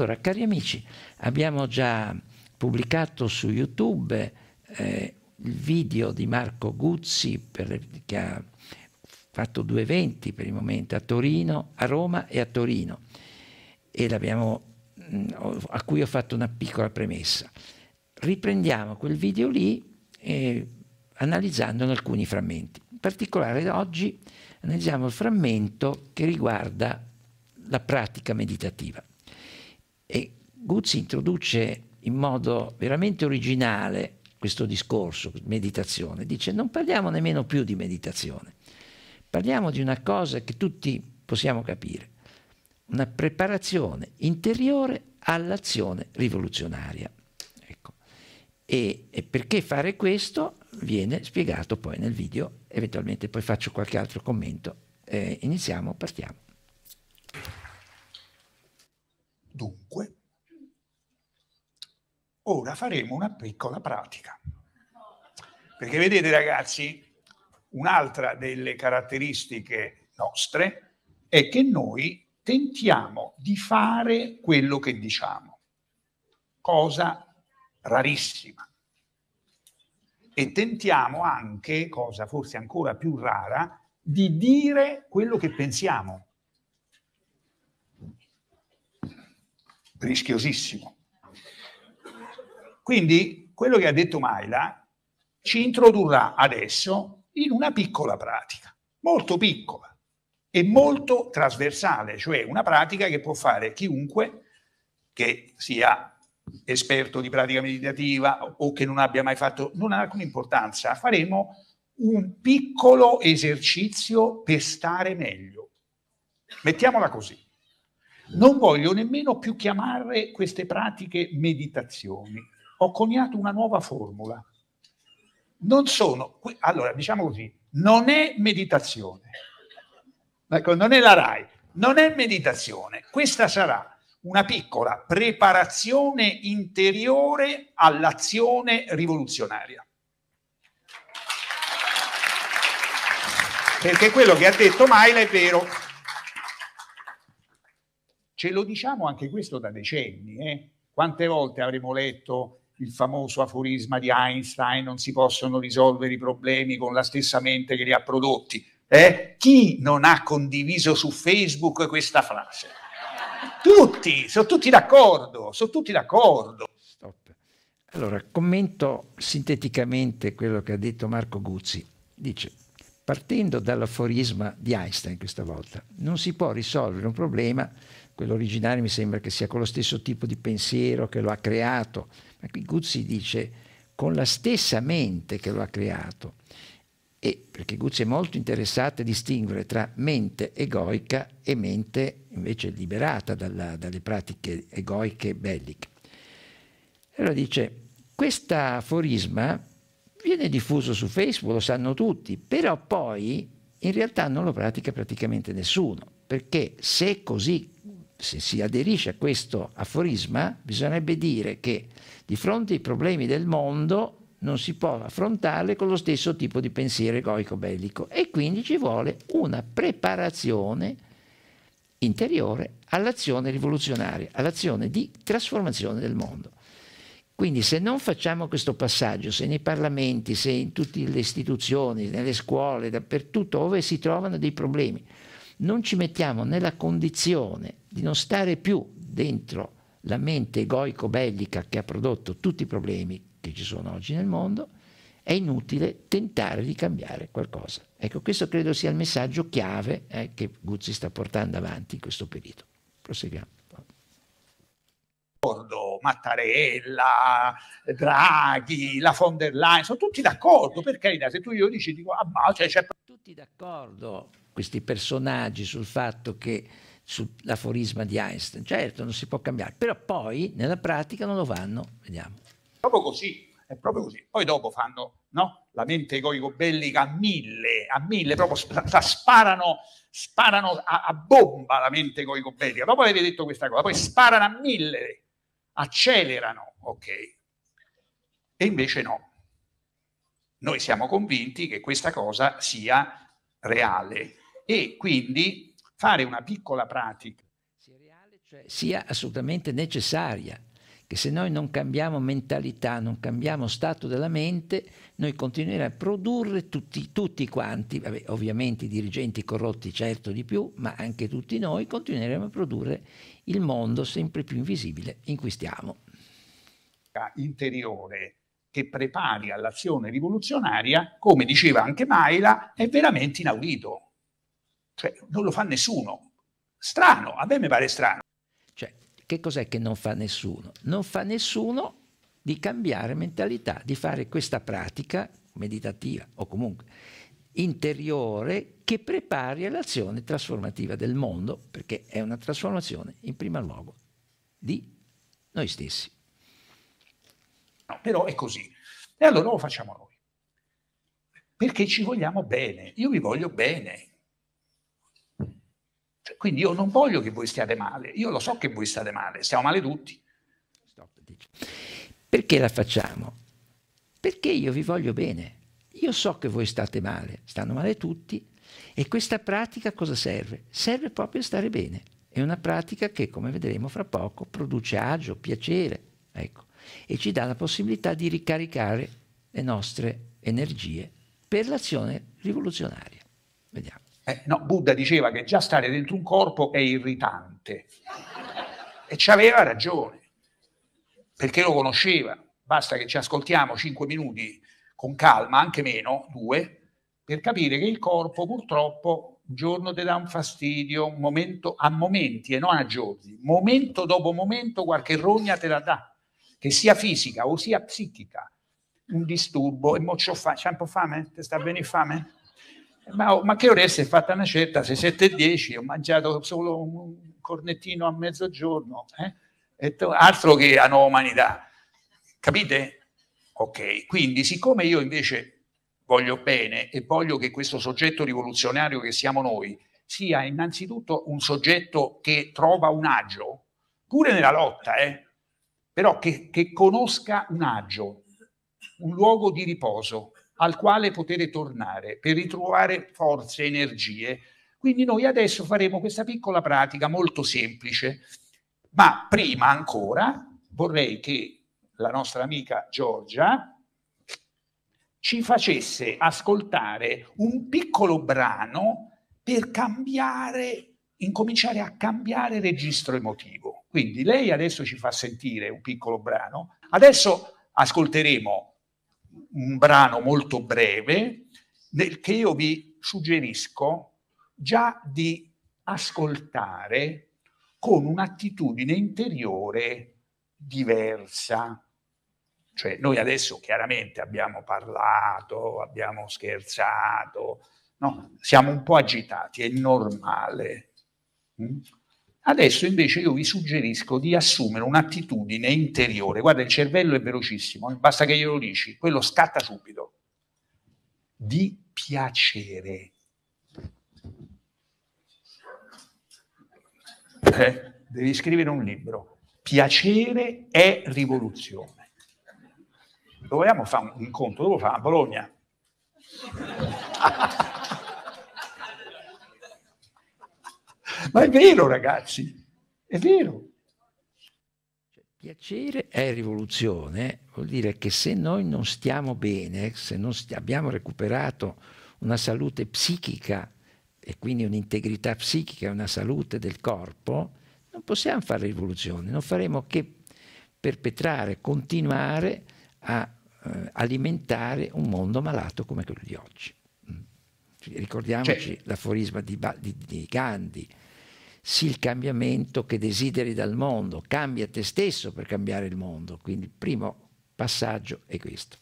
Allora, cari amici, abbiamo già pubblicato su YouTube il video di Marco Guzzi che ha fatto 2 eventi per il momento, a Torino, a Roma e a Torino, e a cui ho fatto una piccola premessa. Riprendiamo quel video lì analizzandone alcuni frammenti. In particolare oggi analizziamo il frammento che riguarda la pratica meditativa. E Guzzi introduce in modo veramente originale questo discorso, meditazione. Dice: non parliamo nemmeno più di meditazione, parliamo di una cosa che tutti possiamo capire, una preparazione interiore all'azione rivoluzionaria. Ecco. E perché fare questo viene spiegato poi nel video, eventualmente poi faccio qualche altro commento. Iniziamo, partiamo. Dunque, ora faremo una piccola pratica. Perché vedete, ragazzi, un'altra delle caratteristiche nostre è che noi tentiamo di fare quello che diciamo, cosa rarissima. E tentiamo anche, cosa forse ancora più rara, di dire quello che pensiamo. Rischiosissimo. Quindi quello che ha detto Mayla ci introdurrà adesso in una piccola pratica, molto piccola e molto trasversale, cioè una pratica che può fare chiunque che sia esperto di pratica meditativa o che non abbia mai fatto, non ha alcuna importanza. Faremo un piccolo esercizio per stare meglio. Mettiamola così. Non voglio nemmeno più chiamare queste pratiche meditazioni. Ho coniato una nuova formula. Non sono, allora diciamo così, non è meditazione. Ecco, non è la RAI, non è meditazione. Questa sarà una piccola preparazione interiore all'azione rivoluzionaria. Perché quello che ha detto Mayla è vero. Ce lo diciamo anche questo da decenni. Quante volte avremo letto il famoso aforisma di Einstein: non si possono risolvere i problemi con la stessa mente che li ha prodotti. Chi non ha condiviso su Facebook questa frase? Tutti, sono tutti d'accordo, sono tutti d'accordo. Stop. Allora, commento sinteticamente quello che ha detto Marco Guzzi. Dice: partendo dall'aforisma di Einstein questa volta, non si può risolvere un problema, quello originario mi sembra che sia con lo stesso tipo di pensiero che lo ha creato, ma qui Guzzi dice con la stessa mente che lo ha creato, e perché Guzzi è molto interessato a distinguere tra mente egoica e mente invece liberata dalle pratiche egoiche belliche. Allora dice: questo aforisma viene diffuso su Facebook, lo sanno tutti, però poi in realtà non lo pratica praticamente nessuno, perché se si aderisce a questo aforisma, bisognerebbe dire che di fronte ai problemi del mondo non si può affrontarli con lo stesso tipo di pensiero egoico bellico, e quindi ci vuole una preparazione interiore all'azione rivoluzionaria, all'azione di trasformazione del mondo. Quindi se non facciamo questo passaggio, se nei parlamenti, se in tutte le istituzioni, nelle scuole, dappertutto dove si trovano dei problemi, non ci mettiamo nella condizione di non stare più dentro la mente egoico-bellica che ha prodotto tutti i problemi che ci sono oggi nel mondo, è inutile tentare di cambiare qualcosa. Ecco, questo credo sia il messaggio chiave che Guzzi sta portando avanti in questo periodo. Proseguiamo. Mattarella, Draghi, la von der Leyen, sono tutti d'accordo, per carità. Se tu glielo dici, dico, ah, ma c'è tutti d'accordo questi personaggi sul fatto che sull'aforisma di Einstein, certo non si può cambiare, però poi nella pratica non lo fanno, vediamo. Proprio così, è proprio così. Poi dopo fanno, no? La mente egoico-bellica a mille, proprio sparano a bomba la mente egoico-bellica. Dopo avete detto questa cosa, poi sparano a 1000, accelerano, ok. E invece no. Noi siamo convinti che questa cosa sia reale e quindi fare una piccola pratica. Sia reale, Cioè, sia assolutamente necessaria, che se noi non cambiamo mentalità, non cambiamo stato della mente, noi continueremo a produrre tutti quanti, vabbè, ovviamente i dirigenti corrotti certo di più, ma anche tutti noi continueremo a produrre il mondo sempre più invisibile in cui stiamo. Interiore che prepari all'azione rivoluzionaria, come diceva anche Maila, è veramente inaudito. Cioè, non lo fa nessuno. Strano, a me mi pare strano. Cioè, che cos'è che non fa nessuno? Non fa nessuno di cambiare mentalità, di fare questa pratica meditativa o comunque interiore che prepari all'azione trasformativa del mondo, perché è una trasformazione in primo luogo di noi stessi. No, però è così. E allora lo facciamo noi. Perché ci vogliamo bene. Io vi voglio bene. Cioè, quindi io non voglio che voi stiate male. Io lo so che voi state male. Stiamo male tutti. Perché la facciamo? Perché io vi voglio bene. Io so che voi state male. Stanno male tutti. E questa pratica cosa serve? Serve proprio a stare bene. È una pratica che, come vedremo fra poco, produce agio, piacere. Ecco. E ci dà la possibilità di ricaricare le nostre energie per l'azione rivoluzionaria. Vediamo. No, Buddha diceva che già stare dentro un corpo è irritante. E ci aveva ragione, perché lo conosceva. Basta che ci ascoltiamo 5 minuti con calma, anche meno, 2, per capire che il corpo purtroppo un giorno ti dà un fastidio, un momento, a momenti e non a giorni. Momento dopo momento qualche rogna te la dà. Che sia fisica o sia psichica, un disturbo, e mo c'ho fame, c'è un po' fame? Ti sta venendo fame? Ma che ora è fatta una certa, se 7:10, ho mangiato solo un cornettino a mezzogiorno, altro che anomalia, capite? Ok, quindi siccome io invece voglio bene e voglio che questo soggetto rivoluzionario che siamo noi sia innanzitutto un soggetto che trova un agio, pure nella lotta, però che conosca un agio, un luogo di riposo al quale poter tornare per ritrovare forze, energie. Quindi noi adesso faremo questa piccola pratica molto semplice, ma prima ancora vorrei che la nostra amica Giorgia ci facesse ascoltare un piccolo brano per incominciare a cambiare registro emotivo. Quindi lei adesso ci fa sentire un piccolo brano, adesso ascolteremo un brano molto breve che io vi suggerisco già di ascoltare con un'attitudine interiore diversa. Cioè noi adesso chiaramente abbiamo parlato, abbiamo scherzato, no? Siamo un po' agitati, è normale. Adesso invece io vi suggerisco di assumere un'attitudine interiore. Guarda, il cervello è velocissimo, basta che glielo dici, quello scatta subito. Di piacere. Devi scrivere un libro. Piacere è rivoluzione. Dovevamo fare un incontro, dove lo fa? A Bologna. Ma è vero, ragazzi, è vero. Piacere è rivoluzione, vuol dire che se noi non stiamo bene, se non abbiamo recuperato una salute psichica e quindi un'integrità psichica, una salute del corpo, non possiamo fare rivoluzione, non faremo che perpetrare, continuare a alimentare un mondo malato come quello di oggi. Ricordiamoci l'aforisma di Gandhi: sì il cambiamento che desideri dal mondo, cambia te stesso per cambiare il mondo. Quindi il primo passaggio è questo.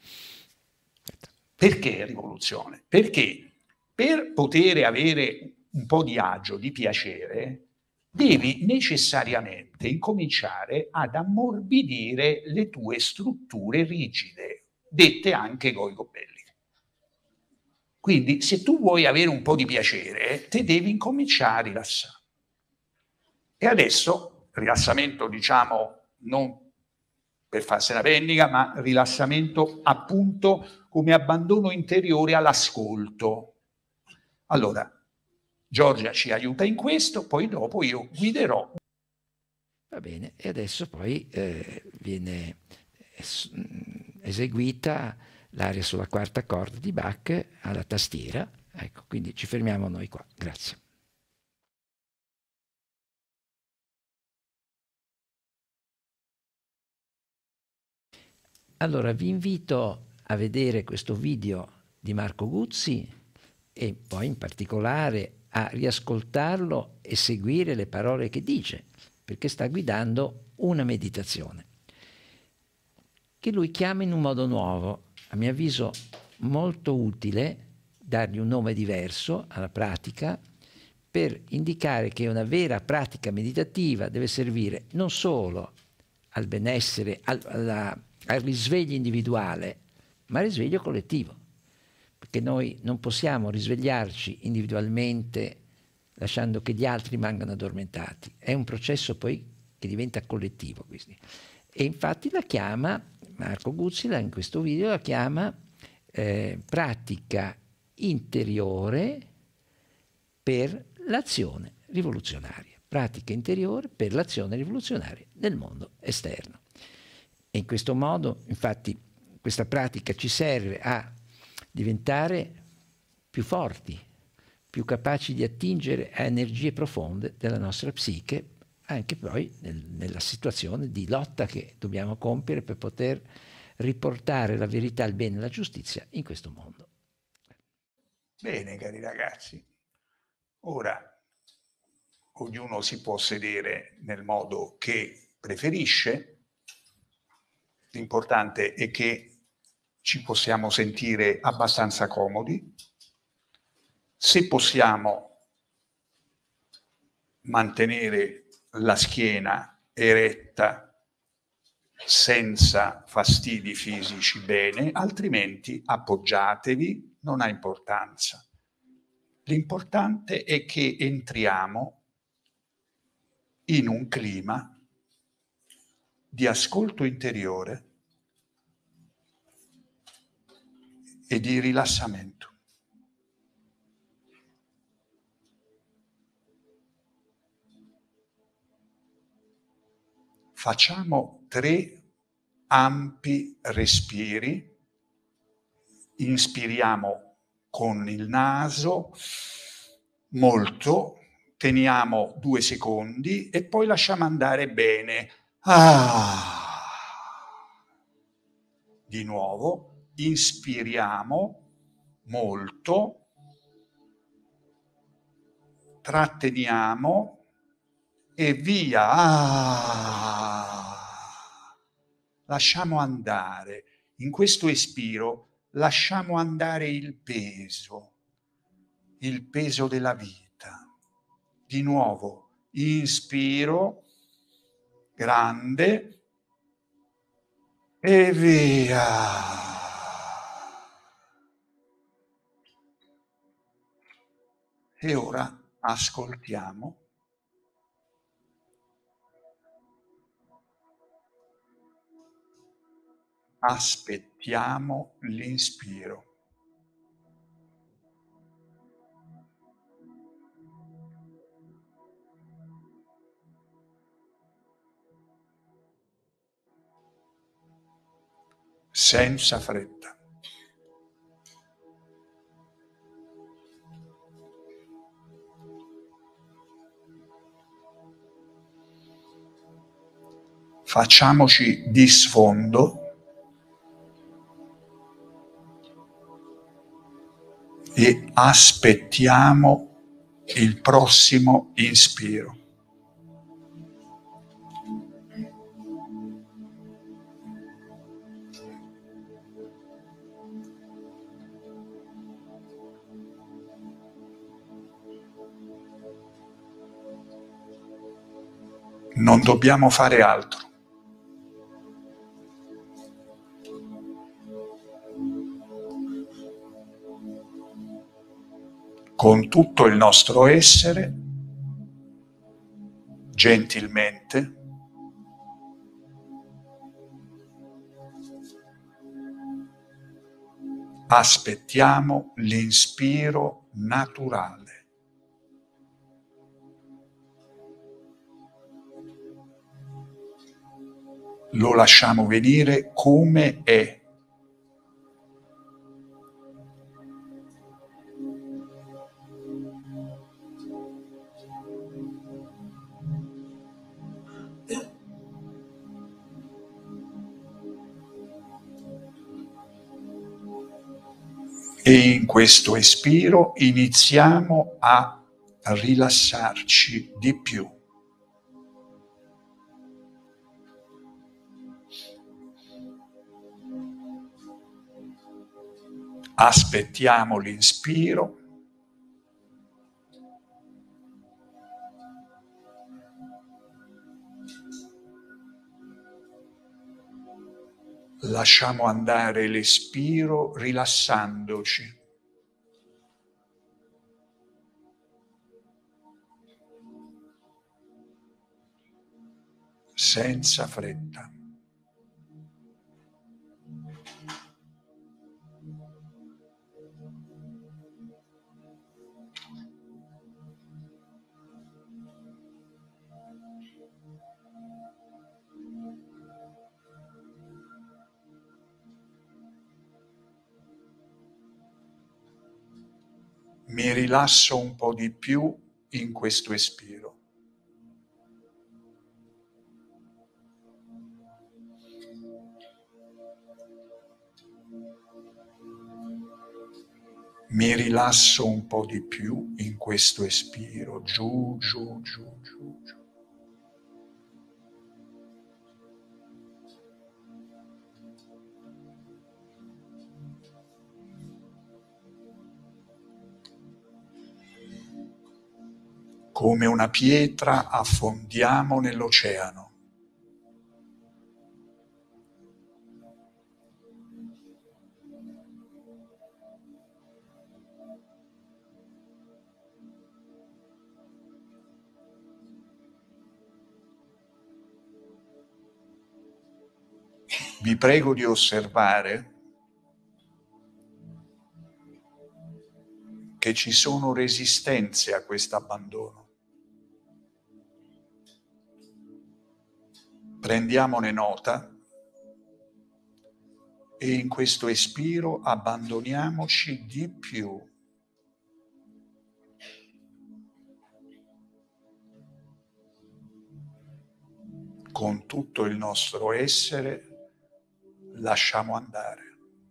Perché rivoluzione? Perché per poter avere un po' di agio, di piacere, devi necessariamente incominciare ad ammorbidire le tue strutture rigide, dette anche goigobelli. Quindi se tu vuoi avere un po' di piacere, te devi incominciare a rilassare. E adesso, rilassamento diciamo non per farsela pennica, ma rilassamento appunto come abbandono interiore all'ascolto. Allora, Giorgia ci aiuta in questo, poi dopo io guiderò Va bene, e adesso poi viene eseguita l'aria sulla quarta corda di Bach alla tastiera. Ecco, quindi ci fermiamo noi qua. Grazie. Allora, vi invito a vedere questo video di Marco Guzzi e poi in particolare a riascoltarlo e seguire le parole che dice, perché sta guidando una meditazione che lui chiama in un modo nuovo, a mio avviso molto utile, dargli un nome diverso alla pratica, per indicare che una vera pratica meditativa deve servire non solo al benessere, al risveglio individuale, ma al risveglio collettivo. Perché noi non possiamo risvegliarci individualmente lasciando che gli altri rimangano addormentati. È un processo poi che diventa collettivo. Quindi. E infatti la chiama, Marco Guzzi in questo video la chiama pratica interiore per l'azione rivoluzionaria. Pratica interiore per l'azione rivoluzionaria nel mondo esterno. E in questo modo, infatti, questa pratica ci serve a diventare più forti, più capaci di attingere a energie profonde della nostra psiche, anche poi nella situazione di lotta che dobbiamo compiere per poter riportare la verità, il bene e la giustizia in questo mondo. Bene, cari ragazzi, ora ognuno si può sedere nel modo che preferisce. L'importante è che ci possiamo sentire abbastanza comodi. Se possiamo mantenere la schiena eretta senza fastidi fisici, bene, altrimenti appoggiatevi, non ha importanza. L'importante è che entriamo in un clima di ascolto interiore e di rilassamento. Facciamo 3 ampi respiri. Inspiriamo con il naso molto, teniamo 2 secondi e poi lasciamo andare bene. Di nuovo, inspiriamo molto, tratteniamo e via. Lasciamo andare. In questo espiro lasciamo andare il peso della vita. Di nuovo, inspiro, grande, e via. E ora ascoltiamo. Aspettiamo l'inspiro. Senza fretta. Facciamoci di sfondo e aspettiamo il prossimo inspiro. Non dobbiamo fare altro. Con tutto il nostro essere, gentilmente, aspettiamo l'inspiro naturale. lo lasciamo venire come è. E in questo espiro iniziamo a rilassarci di più. Aspettiamo l'inspiro. Lasciamo andare l'espiro rilassandoci. Senza fretta. Mi rilasso un po' di più in questo espiro. Mi rilasso un po' di più in questo espiro, giù, giù, giù, giù, giù. Come una pietra affondiamo nell'oceano. Vi prego di osservare che ci sono resistenze a questo abbandono. Prendiamone nota e in questo espiro abbandoniamoci di più. Con tutto il nostro essere lasciamo andare.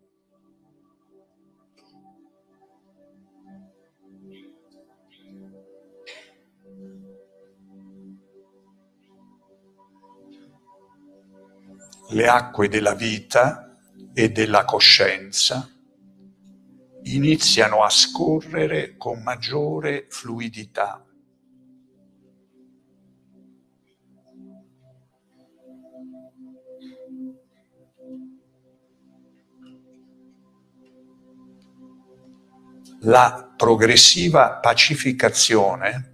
Le acque della vita e della coscienza iniziano a scorrere con maggiore fluidità. La progressiva pacificazione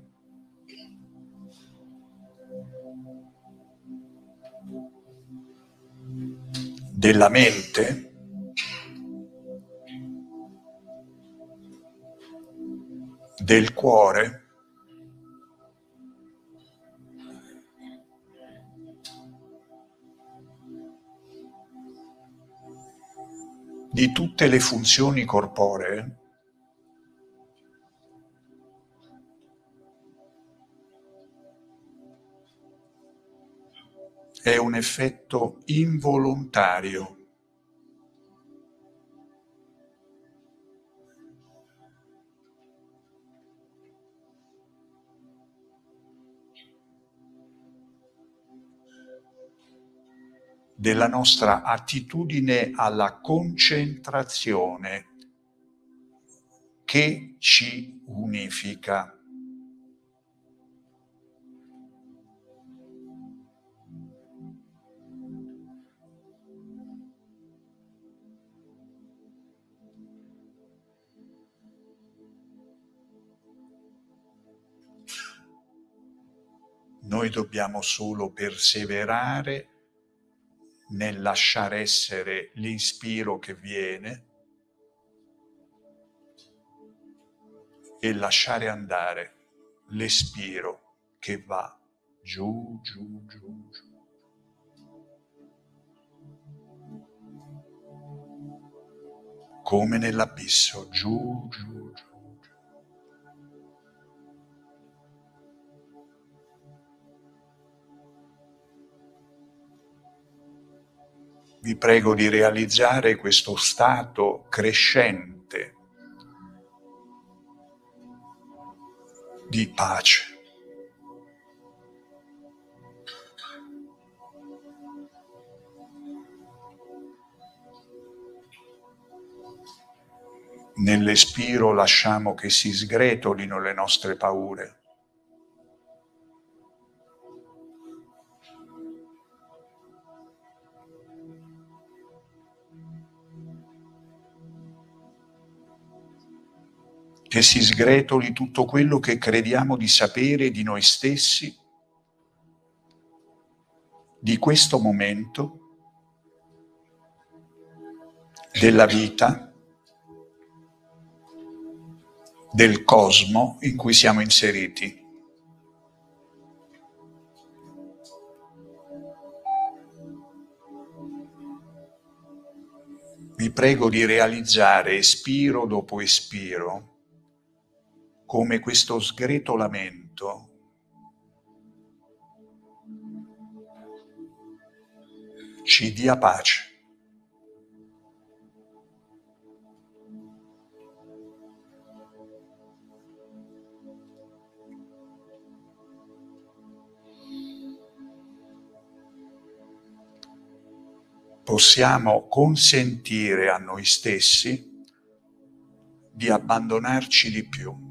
della mente del cuore di tutte le funzioni corporee è un effetto involontario. Della nostra attitudine alla concentrazione che ci unifica. Noi dobbiamo solo perseverare nel lasciare essere l'inspiro che viene e lasciare andare l'espiro che va giù, giù, giù, giù. come nell'abisso, giù, giù, giù. Vi prego di realizzare questo stato crescente di pace. Nell'espiro lasciamo che si sgretolino le nostre paure. Che si sgretoli tutto quello che crediamo di sapere di noi stessi, di questo momento, della vita, del cosmo in cui siamo inseriti. Vi prego di realizzare espiro dopo espiro come questo sgretolamento ci dia pace. Possiamo consentire a noi stessi di abbandonarci di più.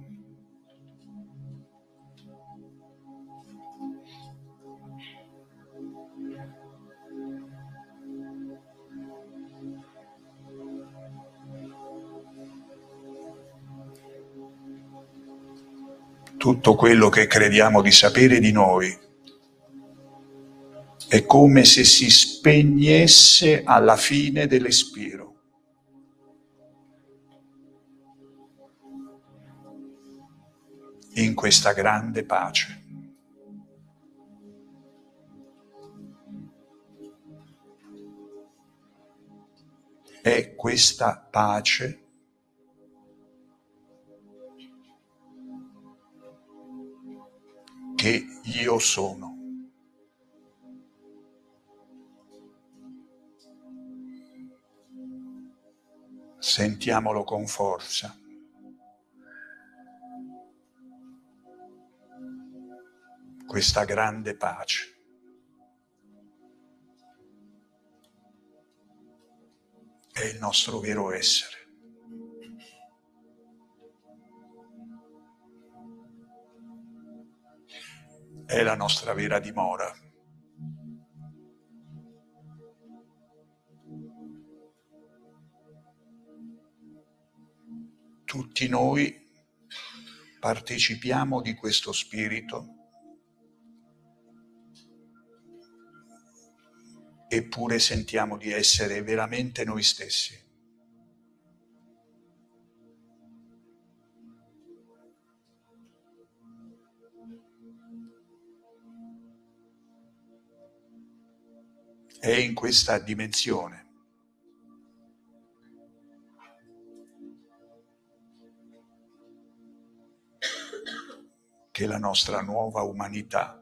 Tutto quello che crediamo di sapere di noi è come se si spegnesse alla fine dell'espiro. In questa grande pace. È questa pace che io sono. Sentiamolo con forza. Questa grande pace. È il nostro vero essere. È la nostra vera dimora. Tutti noi partecipiamo di questo spirito, eppure sentiamo di essere veramente noi stessi. È in questa dimensione che la nostra nuova umanità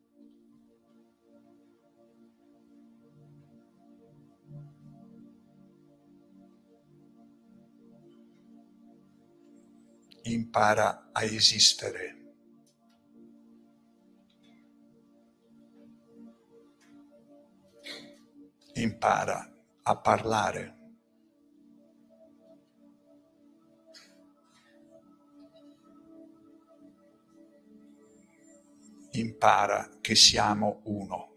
impara a esistere. Impara a parlare. Impara che siamo uno.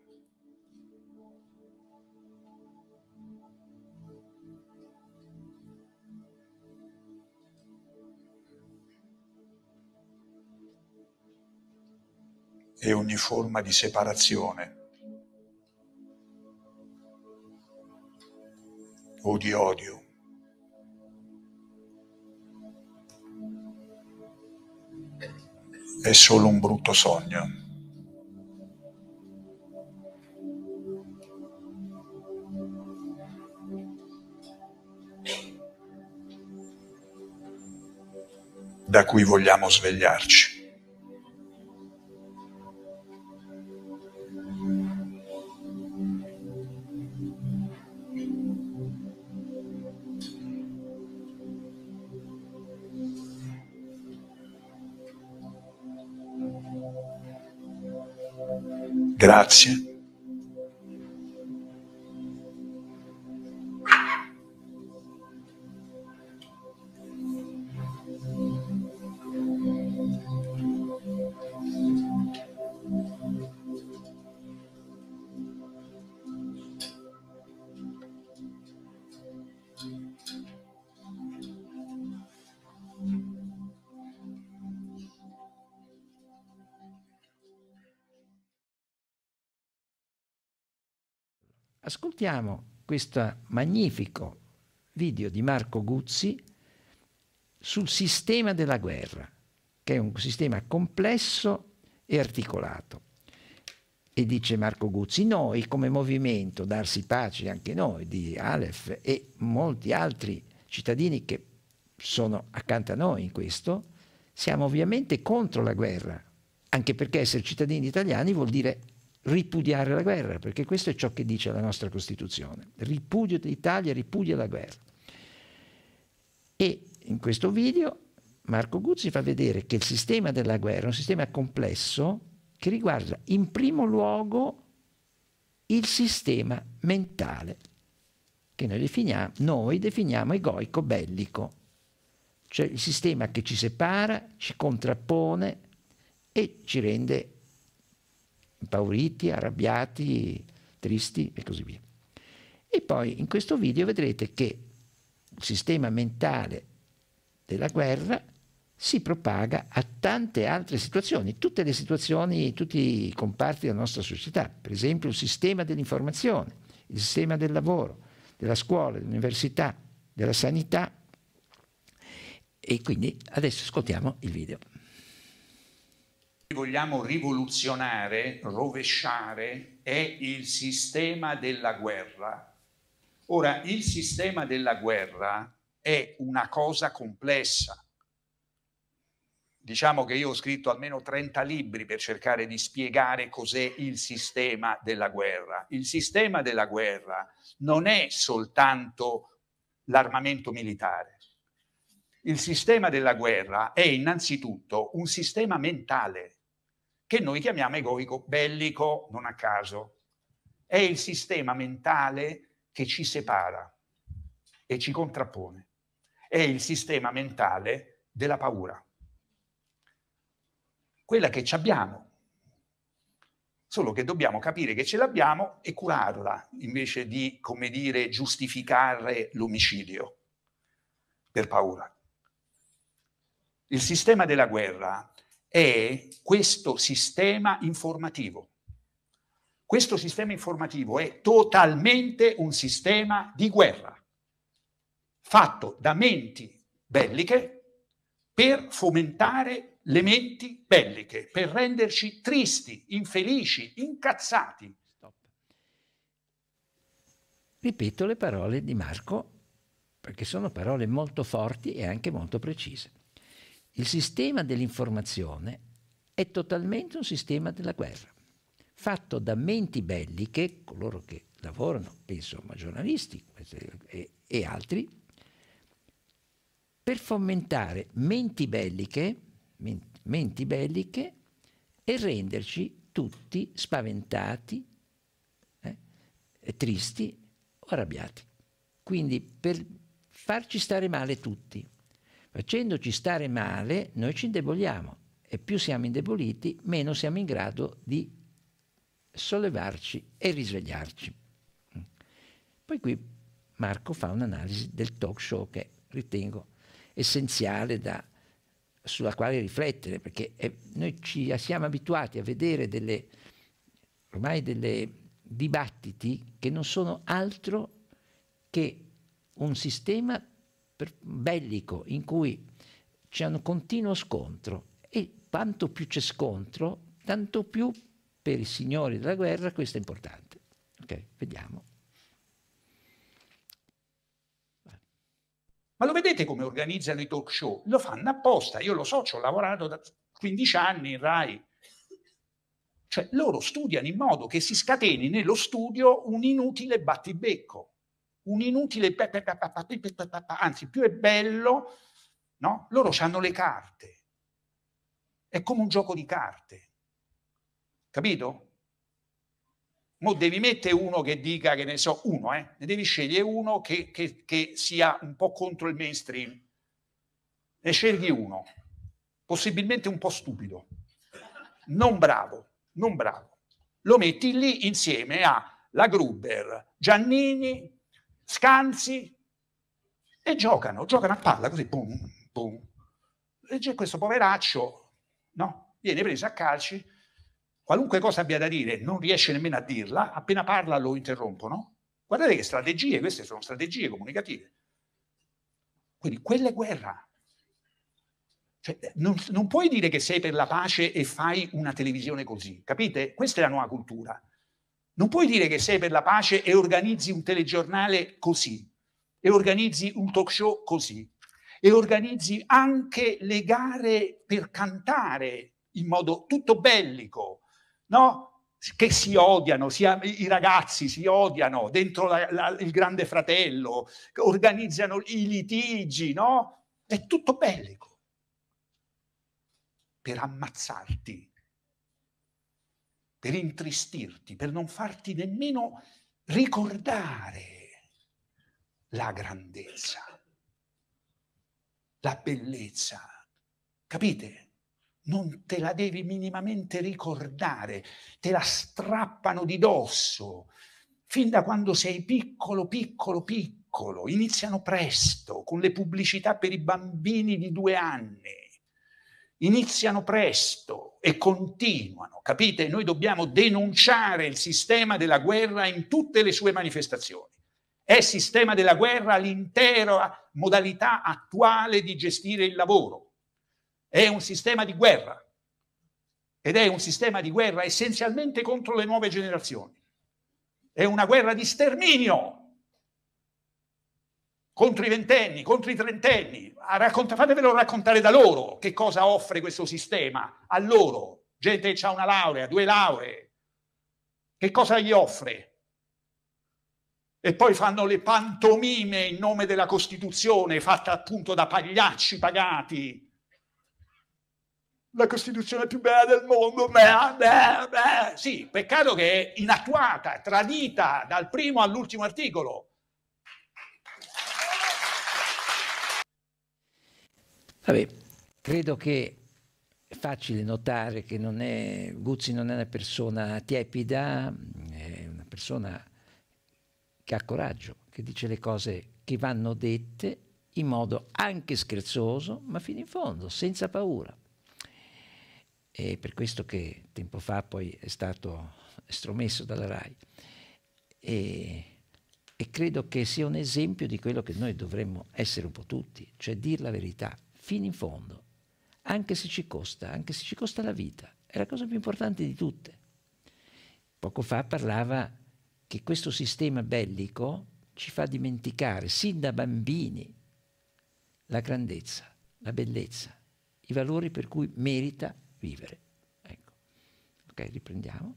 E ogni forma di separazione o di odio è solo un brutto sogno. da cui vogliamo svegliarci. Grazie. Ascoltiamo questo magnifico video di Marco Guzzi sul sistema della guerra, che è un sistema complesso e articolato. E dice Marco Guzzi: noi come movimento Darsi Pace, anche noi di Aleph e molti altri cittadini che sono accanto a noi in questo, siamo ovviamente contro la guerra, anche perché essere cittadini italiani vuol dire ripudiare la guerra, perché questo è ciò che dice la nostra Costituzione. Ripudio d'Italia, ripudia la guerra. E in questo video Marco Guzzi fa vedere che il sistema della guerra è un sistema complesso che riguarda in primo luogo il sistema mentale, che noi definiamo egoico bellico, cioè il sistema che ci separa, ci contrappone e ci rende impauriti, arrabbiati, tristi e così via. E poi in questo video vedrete che il sistema mentale della guerra si propaga a tante altre situazioni, tutte le situazioni, tutti i comparti della nostra società. Per esempio il sistema dell'informazione, il sistema del lavoro, della scuola, dell'università, della sanità. E quindi adesso ascoltiamo il video. Vogliamo rivoluzionare, rovesciare, è il sistema della guerra. Ora, il sistema della guerra è una cosa complessa. Diciamo che io ho scritto almeno 30 libri per cercare di spiegare cos'è il sistema della guerra. Il sistema della guerra non è soltanto l'armamento militare. Il sistema della guerra è innanzitutto un sistema mentale, che noi chiamiamo egoico bellico, non a caso. È il sistema mentale che ci separa e ci contrappone. È il sistema mentale della paura. Quella che ci abbiamo. Solo che dobbiamo capire che ce l'abbiamo e curarla, invece di, come dire, giustificare l'omicidio per paura. Il sistema della guerra è questo sistema informativo. Questo sistema informativo è totalmente un sistema di guerra, fatto da menti belliche per fomentare le menti belliche, per renderci tristi, infelici, incazzati. Stop. Ripeto le parole di Marco, perché sono parole molto forti e anche molto precise. Il sistema dell'informazione è totalmente un sistema della guerra, fatto da menti belliche, coloro che lavorano, penso a giornalisti e altri, per fomentare menti belliche e renderci tutti spaventati, tristi o arrabbiati. Quindi per farci stare male tutti. Facendoci stare male, noi ci indeboliamo e più siamo indeboliti, meno siamo in grado di sollevarci e risvegliarci. Poi qui Marco fa un'analisi del talk show che ritengo essenziale sulla quale riflettere, perché noi ci siamo abituati a vedere ormai delle dibattiti che non sono altro che un sistema bellico in cui c'è un continuo scontro e quanto più c'è scontro, tanto più per i signori della guerra questo è importante. Ok, vediamo. Ma lo vedete come organizzano i talk show? Lo fanno apposta, io lo so, ci ho lavorato da 15 anni in Rai. Cioè loro studiano in modo che si scateni nello studio un inutile battibecco, un inutile, anzi più è bello, no? Loro hanno le carte, è come un gioco di carte, capito? Mo devi mettere uno che dica, che ne so, uno, ne devi scegliere uno che sia un po' contro il mainstream. Ne scegli uno, possibilmente un po' stupido, non bravo, non bravo. Lo metti lì insieme a la Gruber, Giannini, Scanzi e giocano a palla così, boom, boom. E c'è questo poveraccio, no? Viene preso a calci. Qualunque cosa abbia da dire non riesce nemmeno a dirla, appena parla lo interrompono. Guardate che strategie, queste sono strategie comunicative. Quindi quella è guerra. Cioè, non puoi dire che sei per la pace e fai una televisione così, capite? Questa è la nuova cultura. Non puoi dire che sei per la pace e organizzi un telegiornale così, e organizzi un talk show così, e organizzi anche le gare per cantare in modo tutto bellico, no? Che si odiano, i ragazzi si odiano dentro il Grande Fratello, organizzano i litigi, no? È tutto bellico per ammazzarti, per intristirti, per non farti nemmeno ricordare la grandezza, la bellezza, capite? Non te la devi minimamente ricordare, te la strappano di dosso, fin da quando sei piccolo, piccolo, piccolo. Iniziano presto, con le pubblicità per i bambini di 2 anni. Iniziano presto e continuano, capite? Noi dobbiamo denunciare il sistema della guerra in tutte le sue manifestazioni. È sistema della guerra l'intera modalità attuale di gestire il lavoro. È un sistema di guerra ed è un sistema di guerra essenzialmente contro le nuove generazioni. È una guerra di sterminio contro i 20enni, contro i 30enni. Fatevelo raccontare da loro che cosa offre questo sistema a loro, gente che ha una laurea, 2 lauree. Che cosa gli offre? E poi fanno le pantomime in nome della Costituzione, fatta appunto da pagliacci pagati. La Costituzione più bella del mondo, sì, peccato che è inattuata, tradita dal primo all'ultimo articolo. Vabbè, credo che è facile notare che Guzzi non è una persona tiepida, è una persona che ha coraggio, che dice le cose che vanno dette in modo anche scherzoso, ma fino in fondo, senza paura. È per questo che tempo fa poi è stato estromesso dalla RAI. E credo che sia un esempio di quello che noi dovremmo essere un po' tutti, cioè dire la verità, fino in fondo, anche se ci costa la vita. È la cosa più importante di tutte. Poco fa parlava che questo sistema bellico ci fa dimenticare, sin da bambini, la grandezza, la bellezza, i valori per cui merita vivere. Ecco. Ok, riprendiamo.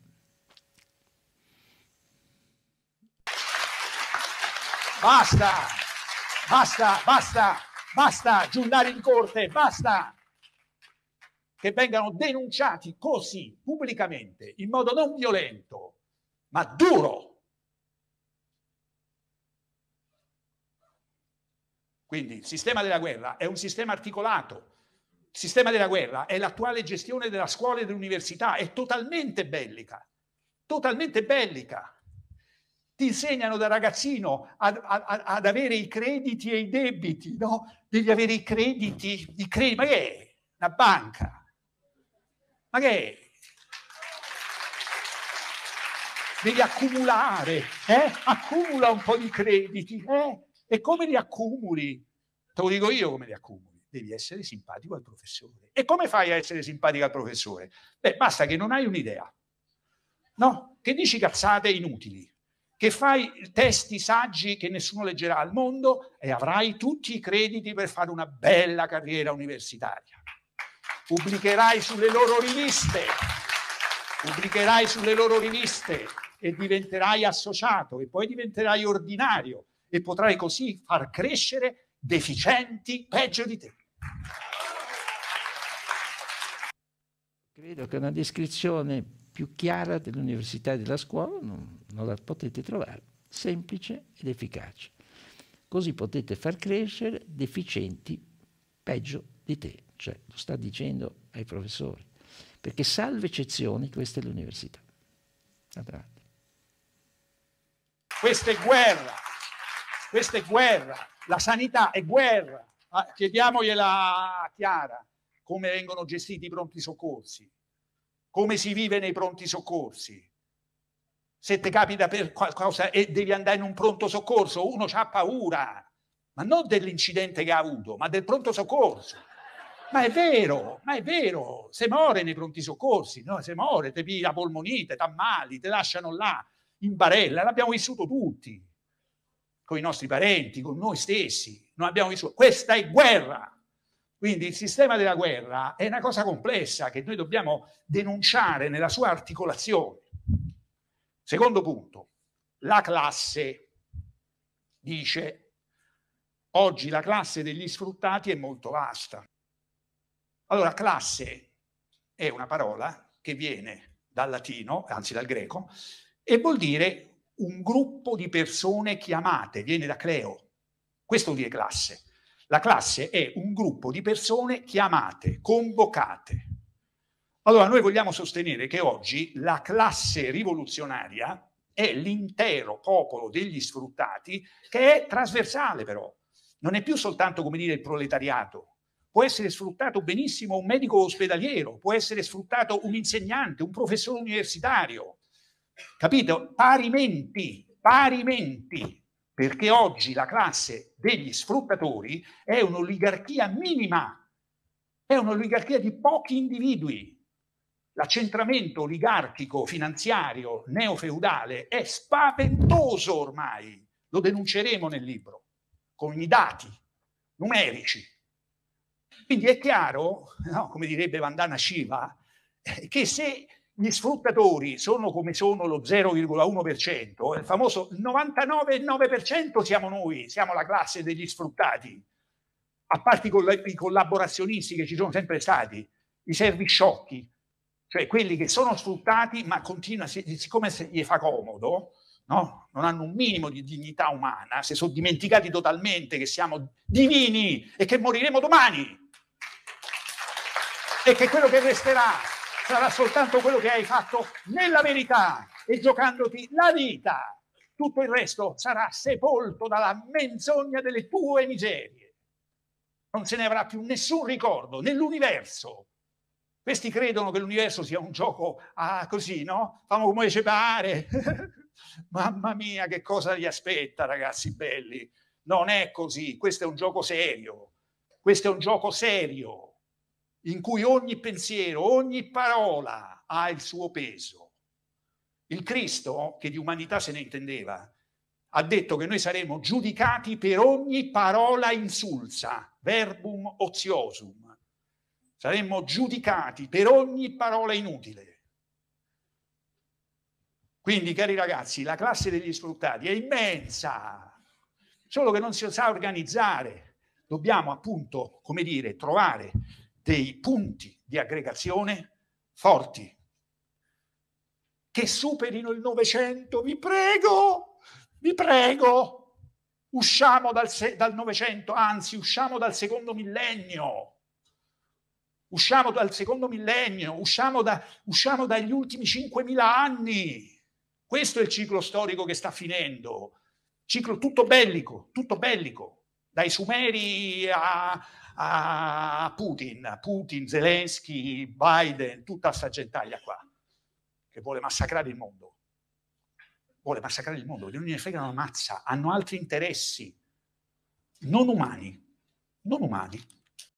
Basta, basta, basta, basta, giullare in corte, basta. Che vengano denunciati così, pubblicamente, in modo non violento, ma duro. Quindi il sistema della guerra è un sistema articolato. Il sistema della guerra è l'attuale gestione della scuola e dell'università, è totalmente bellica, totalmente bellica. Ti insegnano da ragazzino ad avere i crediti e i debiti, no? Devi avere i crediti, ma che è? Una banca? Ma che è? Devi accumulare, accumula un po' di crediti, e come li accumuli? Te lo dico io come li accumuli. Devi essere simpatico al professore. E come fai a essere simpatico al professore? Beh, basta che non hai un'idea, no? Che dici cazzate inutili, che fai testi saggi che nessuno leggerà al mondo e avrai tutti i crediti per fare una bella carriera universitaria. Pubblicherai sulle loro riviste e diventerai associato e poi diventerai ordinario e potrai così far crescere deficienti peggio di te. Credo che una descrizione più chiara dell'università e della scuola non la potete trovare, semplice ed efficace. Così potete far crescere deficienti peggio di te, cioè lo sta dicendo ai professori, perché salve eccezioni questa è l'università. Questa è guerra, la sanità è guerra. Chiediamogliela a Chiara come vengono gestiti i pronti soccorsi, come si vive nei pronti soccorsi. Se ti capita per qualcosa e devi andare in un pronto soccorso, uno ha paura, ma non dell'incidente che ha avuto, ma del pronto soccorso. Ma è vero, se muore nei pronti soccorsi, no? Se muore, ti piglia la polmonite, ti ammali, ti lasciano là in barella, l'abbiamo vissuto tutti, con i nostri parenti, con noi stessi, non abbiamo vissuto. Questa è guerra. Quindi il sistema della guerra è una cosa complessa che noi dobbiamo denunciare nella sua articolazione. Secondo punto, la classe dice, oggi la classe degli sfruttati è molto vasta. Allora, classe è una parola che viene dal latino, anzi dal greco, e vuol dire un gruppo di persone chiamate, viene da cleo. Questo vuol dire classe. La classe è un gruppo di persone chiamate, convocate. Allora, noi vogliamo sostenere che oggi la classe rivoluzionaria è l'intero popolo degli sfruttati, che è trasversale però. Non è più soltanto, come dire, il proletariato. Può essere sfruttato benissimo un medico ospedaliero, può essere sfruttato un insegnante, un professore universitario. Capito? Parimenti, perché oggi la classe degli sfruttatori è un'oligarchia minima, è un'oligarchia di pochi individui. L'accentramento oligarchico finanziario neofeudale è spaventoso ormai, lo denunceremo nel libro, con i dati numerici. Quindi è chiaro, no, come direbbe Vandana Shiva, che se gli sfruttatori sono come sono lo 0,1%, il famoso 99,9% siamo noi, siamo la classe degli sfruttati, a parte i collaborazionisti che ci sono sempre stati, i servisciocchi, cioè quelli che sono sfruttati ma continuano, siccome gli fa comodo, no? Non hanno un minimo di dignità umana, si sono dimenticati totalmente che siamo divini e che moriremo domani e che quello che resterà sarà soltanto quello che hai fatto nella verità e giocandoti la vita. Tutto il resto sarà sepolto dalla menzogna delle tue miserie. Non se ne avrà più nessun ricordo nell'universo. Questi credono che l'universo sia un gioco così, no? Famo come ci pare. Mamma mia, che cosa gli aspetta, ragazzi belli. Non è così, questo è un gioco serio. Questo è un gioco serio, in cui ogni pensiero, ogni parola ha il suo peso. Il Cristo, che di umanità se ne intendeva, ha detto che noi saremo giudicati per ogni parola insulsa, verbum oziosum. Saremmo giudicati per ogni parola inutile. Quindi, cari ragazzi, la classe degli sfruttati è immensa, solo che non si sa organizzare. Dobbiamo appunto, come dire, trovare dei punti di aggregazione forti che superino il Novecento. Vi prego, usciamo dal Novecento, anzi usciamo dal secondo millennio. Usciamo dagli ultimi 5.000 anni. Questo è il ciclo storico che sta finendo. Ciclo tutto bellico, dai Sumeri a Putin, Zelensky, Biden, tutta questa gentaglia qua, che vuole massacrare il mondo. Non gliene frega una mazza, hanno altri interessi non umani.